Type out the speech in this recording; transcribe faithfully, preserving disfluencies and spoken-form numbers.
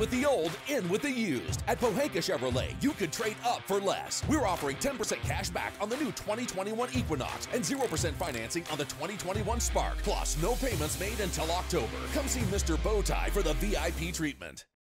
with the old, in with the used. At Pohanka Chevrolet, you could trade up for less. We're offering ten percent cash back on the new twenty twenty-one Equinox and zero percent financing on the twenty twenty-one Spark. Plus, no payments made until October. Come see Mister Bowtie for the V I P treatment.